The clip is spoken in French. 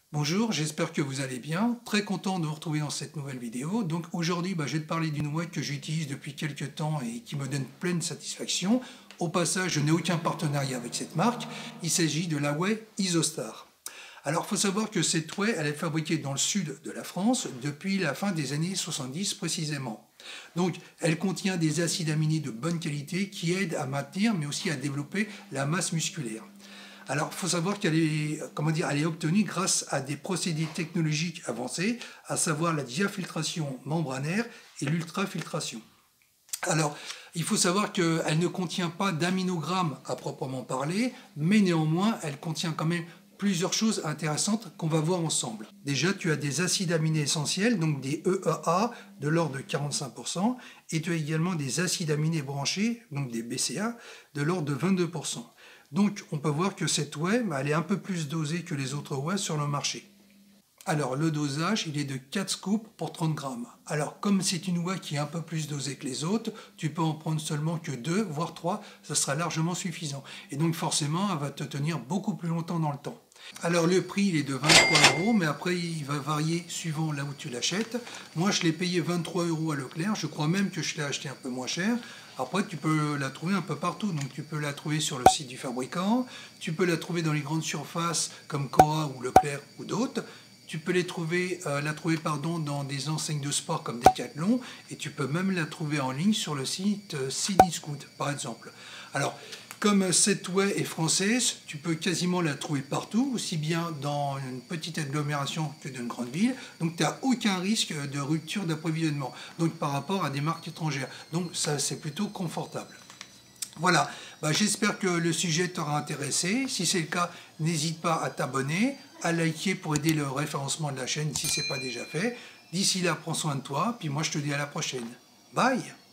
Bonjour, j'espère que vous allez bien. Très content de vous retrouver dans cette nouvelle vidéo. Donc aujourd'hui, je vais te parler d'une ouate que j'utilise depuis quelques temps et qui me donne pleine satisfaction. Au passage, je n'ai aucun partenariat avec cette marque. Il s'agit de la whey Isostar. Alors, il faut savoir que cette whey, elle est fabriquée dans le sud de la France depuis la fin des années 70 précisément. Donc, elle contient des acides aminés de bonne qualité qui aident à maintenir, mais aussi à développer la masse musculaire. Alors, il faut savoir qu'elle est, elle est obtenue grâce à des procédés technologiques avancés, à savoir la diafiltration membranaire et l'ultrafiltration. Alors, il faut savoir qu'elle ne contient pas d'aminogrammes à proprement parler, mais néanmoins, elle contient quand même plusieurs choses intéressantes qu'on va voir ensemble. Déjà, tu as des acides aminés essentiels, donc des EAA de l'ordre de 45%, et tu as également des acides aminés branchés, donc des BCA, de l'ordre de 22%. Donc, on peut voir que cette whey, elle est un peu plus dosée que les autres whey sur le marché. Alors, le dosage, il est de 4 scoops pour 30 grammes. Alors, comme c'est une whey qui est un peu plus dosée que les autres, tu peux en prendre seulement que 2, voire 3, ça sera largement suffisant. Et donc, forcément, elle va te tenir beaucoup plus longtemps dans le temps. Alors, le prix, il est de 23 €, mais après, il va varier suivant là où tu l'achètes. Moi, je l'ai payé 23 € à Leclerc. Je crois même que je l'ai acheté un peu moins cher. Après, tu peux la trouver un peu partout. Donc, tu peux la trouver sur le site du fabricant. Tu peux la trouver dans les grandes surfaces comme Cora ou Leclerc ou d'autres. Tu peux la trouver dans des enseignes de sport comme Decathlon. Et tu peux même la trouver en ligne sur le site Cdiscount, par exemple. Alors, comme cette whey est française, tu peux quasiment la trouver partout, aussi bien dans une petite agglomération que dans une grande ville. Donc tu n'as aucun risque de rupture d'approvisionnement, donc par rapport à des marques étrangères. Donc ça, c'est plutôt confortable. Voilà, j'espère que le sujet t'aura intéressé. Si c'est le cas, n'hésite pas à t'abonner, à liker pour aider le référencement de la chaîne si ce n'est pas déjà fait. D'ici là, prends soin de toi, puis moi je te dis à la prochaine. Bye!